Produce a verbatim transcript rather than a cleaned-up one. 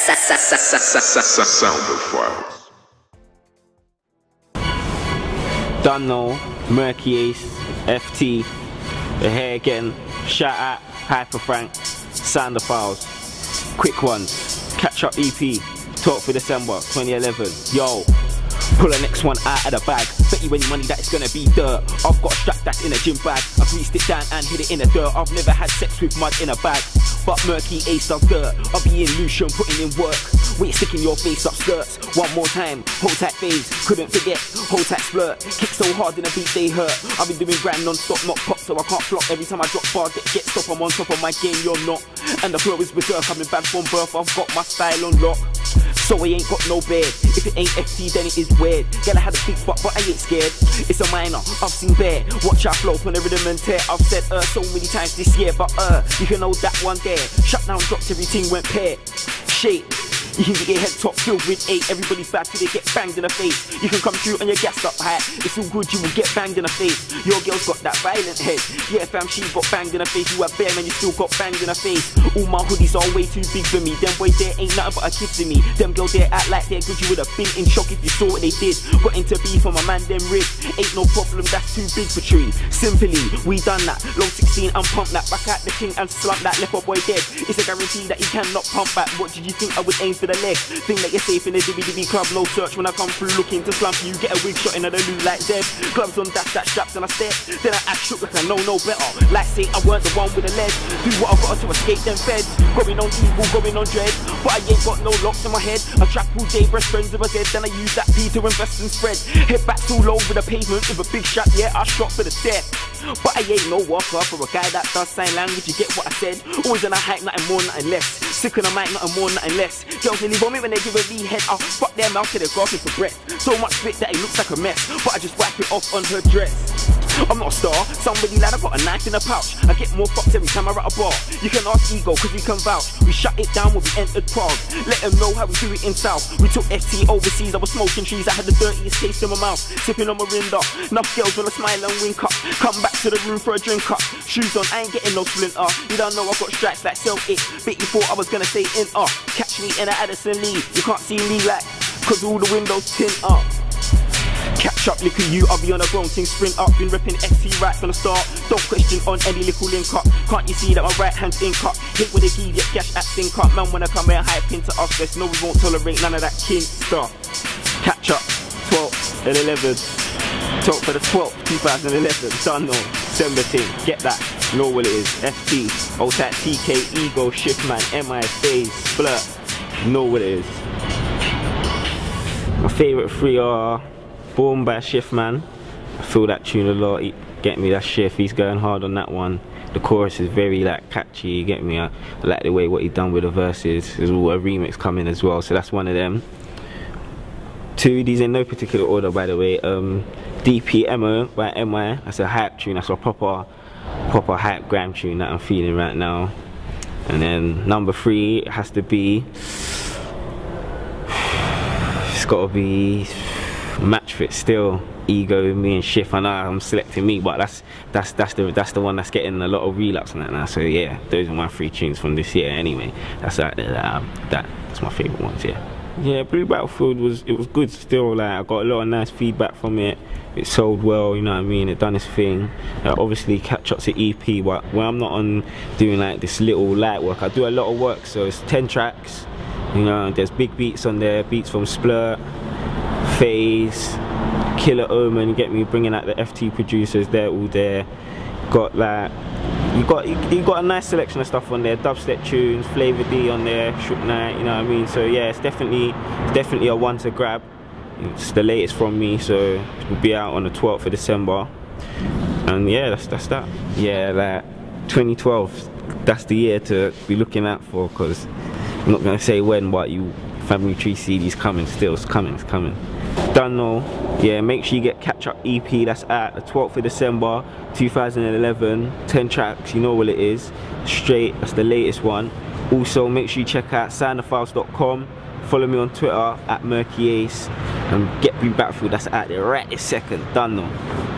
Soundophiles. Done know, Merky Ace, F T, we're here again. Shout out Hyper Frank, Soundophiles. Quick ones, catch up E P, talk for December twenty eleven. Yo, pull the next one out of the bag. Bet you any money that it's gonna be dirt. I've got a strap that's in a gym bag. I greased it down and hid it in the dirt. I've never had sex with mud in a bag, but Merky Ace does dirt. I'll be in Lucian putting in work. Wait, sticking your face up skirts. One more time, hold tight phase. Couldn't forget, hold tight splurt. Kick so hard in the beat they hurt. I've been doing grand non-stop, not pop, so I can't flop. Every time I drop bar, get, get stop, I'm on top of my game, you're not. And the flow is berserk, I've been bad from birth. I've got my style on lock, so I ain't got no bed. If it ain't F T, then it is weird. Girl, I had a big butt, but I ain't scared. It's a minor, I've seen bear. Watch our flow on the rhythm and tear. I've said uh so many times this year, but uh, you can know that one there. Shut down, dropped, everything went pear. Shit. You can get your head top filled with eight. Everybody's bad till they get banged in the face. You can come through on your gas up high. It's all good, you will get banged in the face. Your girl's got that violent head. Yeah fam, she got banged in the face. You have bare man, you still got banged in the face. All my hoodies are way too big for me. Them boys there ain't nothing but a kid to me. Them girls there act like they're good, you would have been in shock if you saw what they did. Got into beef on my man, them ribs. Ain't no problem, that's too big for tree. Simply, we done that. Low sixteen, I'm pumped that. Back at the king and slump that. Left a boy dead. It's a guarantee that he cannot pump back. What did you think I would aim for the leg? Think that you're safe in the D B D B club, no search when I come through looking to slump you. Get a wig shot in the loot like Zeb. Gloves on, dash that straps and I step. Then I act shook like I know no better. Like say I weren't the one with the lead. Do what I got to escape them feds. Going on evil, going on dread. But I ain't got no locks in my head. I trap all day, best friends with a dead. Then I use that P to invest and spread. Head back all over the pavement with a big shot, yeah, I shot for the death. But I ain't no walker for a guy that does sign language, you get what I said. Always in a hype, nothing more, nothing less. Sick on the mic, nothing more, nothing less. Girls really want me when they give a V head, I'll fuck their mouth till they're gasping for breath. So much spit that it looks like a mess, but I just wipe it off on her dress. I'm not a star, somebody lad, I got a knife in a pouch. I get more fucked every time I at a bar. You can ask Ego, cause we can vouch. We shut it down when we entered Prague. Let them know how we do it in South. We took F T overseas, I was smoking trees. I had the dirtiest taste in my mouth, sipping on Mirinda. Enough girls wanna smile and wink up. Come back to the room for a drink up. Shoes on, I ain't getting no splinter. You don't know I got stripes like Celtic. Bet you thought I was gonna say in uh. Catch me in a Addison Lee. You can't see me like, cause all the windows tint up. Catch up, look at you, I'll be on a grown thing, sprint up. Been repping F T right from the start. Don't question on any little link up. Can't you see that my right hand's ink up? Hit with a key, get cash at stink up. Man, when I come here, hype into us, best know we won't tolerate none of that king stuff. Catch up, twelfth and eleventh. Talk for the twelfth, two thousand eleven. Done know, December thing, get that. Know what it is, F T, old that T K, Ego, Shiftman, M I, Phase, Splurt. Know what it is. My favourite three are Born by Shiftman. I feel that tune a lot, he, get me, that Shift, he's going hard on that one. The chorus is very like catchy, you get me, I, I like the way what he done with the verses. There's all a remix coming as well, so that's one of them. Two, these in no particular order by the way. um, D P M O by M I, that's a hype tune, that's a proper, proper hype gram tune that I'm feeling right now. And then number three, it has to be, it's gotta be Match Fit still. Ego, me and Shift. I know I'm selecting me, but that's that's that's the that's the one that's getting a lot of relapse on that now. So yeah, those are my three tunes from this year anyway. That's that, that, um, that that's my favourite ones, yeah. Yeah, Blue Battlefield was it was good still. Like I got a lot of nice feedback from it. It sold well, you know what I mean. It done its thing. Uh, obviously, catch up's an E P, but when I'm not on doing like this little light work, I do a lot of work. So it's ten tracks. You know, there's big beats on there, beats from Splurt, Phase, Killer Omen, get me, bringing out the F T producers, they're all there. Got like, you got you got a nice selection of stuff on there, dubstep tunes, Flavor D on there, Shook Knight, you know what I mean. So yeah, it's definitely it's definitely a one to grab. It's the latest from me, so it will be out on the twelfth of December. And yeah, that's that's that. Yeah, like twenty twelve, that's the year to be looking out for, because I'm not gonna say when, but you Family Tree C D's coming still, it's coming, it's coming. Done know. Yeah, make sure you get Catch Up E P, that's out the twelfth of December two thousand eleven. ten tracks, you know what it is. Straight, that's the latest one. Also, make sure you check out Soundophiles dot com. Follow me on Twitter at Merky Ace. And get Blue Battlefield, that's out there right this second. Done know.